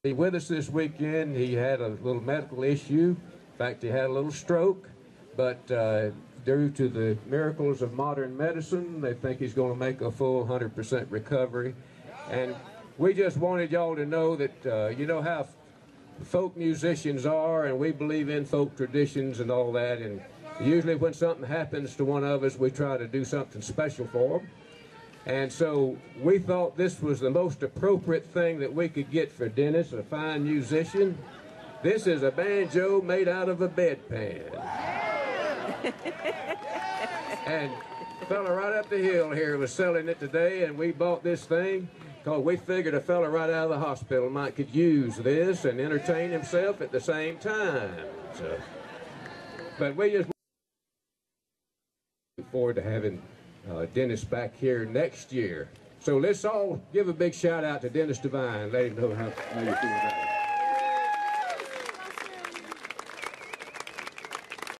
With us this weekend. He had a little medical issue. In fact, he had a little stroke, but due to the miracles of modern medicine, they think he's going to make a full 100% recovery. And we just wanted y'all to know that you know how folk musicians are, and we believe in folk traditions and all that, and usually when something happens to one of us, we try to do something special for them. And so we thought this was the most appropriate thing that we could get for Dennis, a fine musician. This is a banjo made out of a bedpan. And a fella right up the hill here was selling it today, and we bought this thing because we figured a fella right out of the hospital might could use this and entertain himself at the same time. So, but we just look forward to having Dennis back here next year. So let's all give a big shout out to Dennis Devine. Let him know how you feel about it.